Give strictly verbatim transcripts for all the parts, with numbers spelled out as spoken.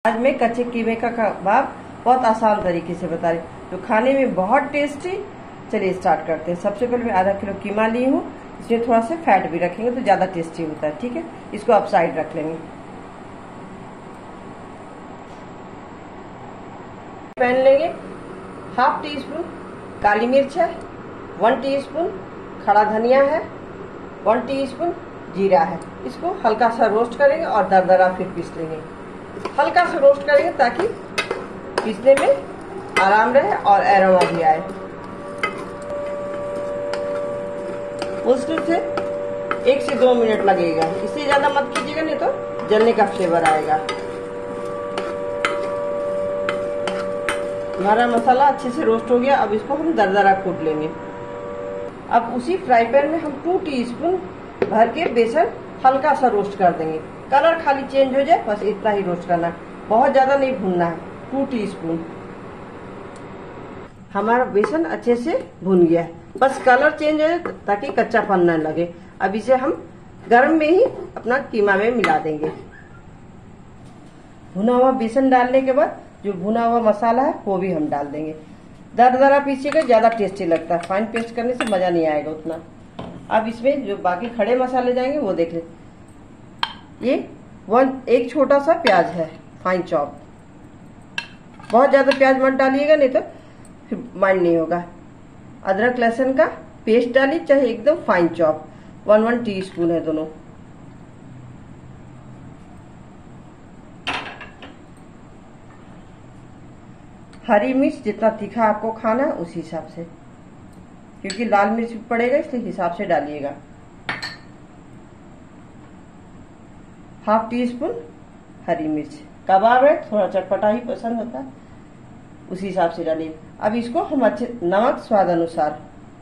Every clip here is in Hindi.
आज मैं कच्चे कीमे का कबाब बहुत आसान तरीके से बता रही हूँ जो खाने में बहुत टेस्टी। चलिए स्टार्ट करते हैं। सबसे पहले मैं आधा किलो कीमा ली हूँ। इसमें थोड़ा सा फैट भी रखेंगे तो ज्यादा टेस्टी होता है। ठीक है, इसको आप साइड रख लेंगे। पैन लेंगे, हाफ टी स्पून काली मिर्च है, वन टीस्पून खड़ा धनिया है, वन टीस्पून जीरा है। इसको हल्का सा रोस्ट करेंगे और दरदरा फिर पीस लेंगे। हल्का सा रोस्ट करेंगे ताकि पीसने में आराम रहे और एरोमा भी आए। मुश्किल से एक से दो मिनट लगेगा, इससे ज्यादा मत कीजिएगा नहीं तो जलने का फ्लेवर आएगा। हमारा मसाला अच्छे से रोस्ट हो गया। अब इसको हम दरदरा कूट लेंगे। अब उसी फ्राई पैन में हम टू टीस्पून भर के बेसन हल्का सा रोस्ट कर देंगे। कलर खाली चेंज हो जाए, बस इतना ही रोस्ट करना है, बहुत ज्यादा नहीं भूनना है। टू टीस्पून हमारा बेसन अच्छे से भुन गया है, बस कलर चेंज हो जाए ताकि कच्चापन न लगे। अब इसे हम गर्म में ही अपना कीमा में मिला देंगे। भुना हुआ बेसन डालने के बाद जो भुना हुआ मसाला है वो भी हम डाल देंगे। दरदरा पीसिएगा, ज्यादा टेस्टी लगता है। फाइन पेस्ट करने से मजा नहीं आएगा उतना। अब इसमें जो बाकी खड़े मसाले जाएंगे वो देख ले। ये वन एक छोटा सा प्याज है फाइन चॉप। बहुत ज्यादा प्याज मत डालिएगा नहीं तो फिर माइंड नहीं होगा। अदरक लहसुन का पेस्ट डालिए, चाहे एकदम fine chop, one one teaspoon है दोनों। हरी मिर्च जितना तीखा आपको खाना है उस हिसाब से, क्योंकि लाल मिर्च पड़ेगा इसलिए हिसाब से डालिएगा। हाफ टी स्पून हरी मिर्च, कबाब है थोड़ा चटपटा ही पसंद होता है, उसी हिसाब से डालिए। अब इसको हम अच्छे, नमक स्वाद अनुसार,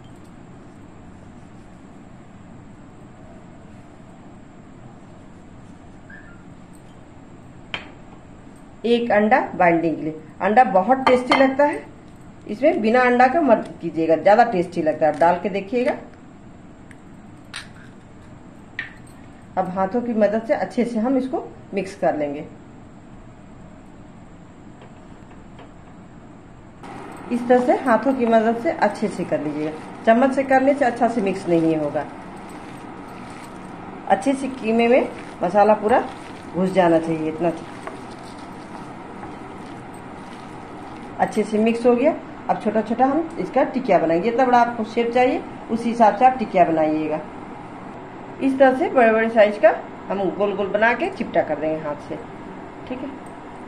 एक अंडा बाइंडिंग के लिए। अंडा बहुत टेस्टी लगता है, इसमें बिना अंडा का मत कीजिएगा, ज्यादा टेस्टी लगता है। आप डाल के देखिएगा। अब हाथों की मदद से अच्छे से हम इसको मिक्स कर लेंगे। इस तरह से हाथों की मदद से अच्छे से कर लीजिएगा। चम्मच से करने से अच्छा से मिक्स नहीं होगा। अच्छे से कीमे में मसाला पूरा घुस जाना चाहिए, इतना अच्छे से मिक्स हो गया। अब छोटा छोटा हम इसका टिकिया बनाएंगे। जितना बड़ा आपको शेप चाहिए उस हिसाब से आप टिकिया बनाइएगा। इस तरह से बड़े बड़े साइज का हम गोल गोल बना के चिपटा कर देंगे हाथ से। ठीक है,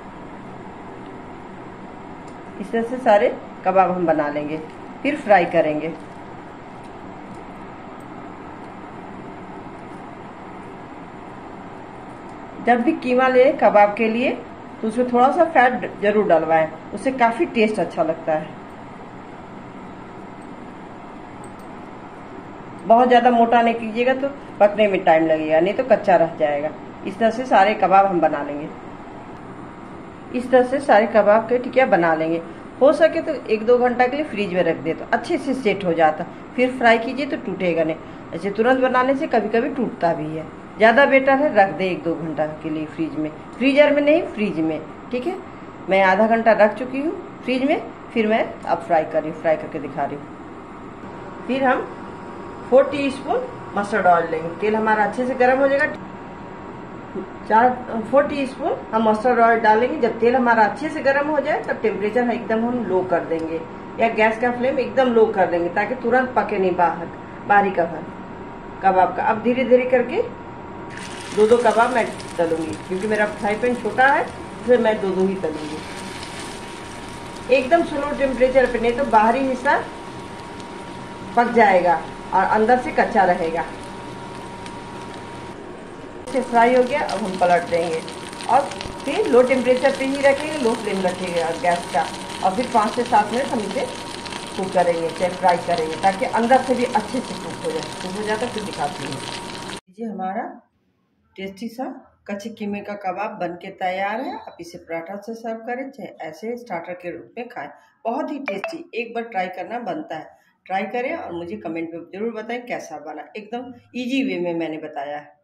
इस तरह से सारे कबाब हम बना लेंगे, फिर फ्राई करेंगे। जब भी कीमा ले कबाब के लिए तो उसमें थोड़ा सा फैट जरूर डलवाएं, उससे काफी टेस्ट अच्छा लगता है। बहुत ज्यादा मोटा नहीं कीजिएगा तो पकने में टाइम लगेगा, नहीं तो कच्चा रह जाएगा। इस तरह से सारे कबाब हम बना लेंगे। इस तरह से सारे कबाब के टिकिया बना लेंगे। हो सके तो एक दो घंटा के लिए फ्रिज में रख दे तो अच्छे से सेट हो जाता, फिर फ्राई कीजिए तो टूटेगा नहीं। ऐसे तुरंत बनाने से कभी कभी टूटता भी है। ज्यादा बेटर है रख दे एक दो घंटा के लिए फ्रिज में, फ्रीजर में नहीं, फ्रिज में। ठीक है, मैं आधा घंटा रख चुकी हूँ फ्रिज में, फिर मैं अब फ्राई कर रही हूँ, फ्राई करके दिखा रही हूँ। फिर हम four teaspoon mustard oil लेंगे। तेल हमारा अच्छे से गर्म हो जाएगा। चार फोर टी स्पून हम मस्टर्ड ऑयल डालेंगे। जब तेल हमारा अच्छे से गर्म हो जाए तब टेम्परेचर एकदम हम लो कर देंगे, या गैस का फ्लेम एकदम लो कर देंगे ताकि तुरंत पके नहीं बाहर बाहरी कबाब कबाब का। अब धीरे धीरे करके दो दो कबाब मैं तलूंगी, क्योंकि मेरा फ्राई पैन छोटा है इसलिए मैं दो दो ही तलूंगी। एकदम स्लो टेम्परेचर पे, नहीं तो बाहरी हिस्सा पक जाएगा और अंदर से कच्चा रहेगा। से फ्राई हो गया। अब हम पलट देंगे और फिर लो टेम्परेचर पे ही रखेंगे, लो फ्लेम रखेंगे गैस का। और फिर पाँच से सात मिनट हम इसे कुक करेंगे, चाहे फ्राई करेंगे, ताकि अंदर से भी अच्छे से कुक हो जाए। कुक हो जाता फिर दिखाती हूँ। लीजिए, हमारा टेस्टी सा कच्चे कीमे का कबाब बन के तैयार है। आप इसे पराठा से सर्व करें, चाहे ऐसे स्टार्टर के रूप में खाएं। बहुत ही टेस्टी, एक बार ट्राई करना बनता है। ट्राई करें और मुझे कमेंट में जरूर बताएं कैसा बना। एकदम इजी वे में मैंने बताया है।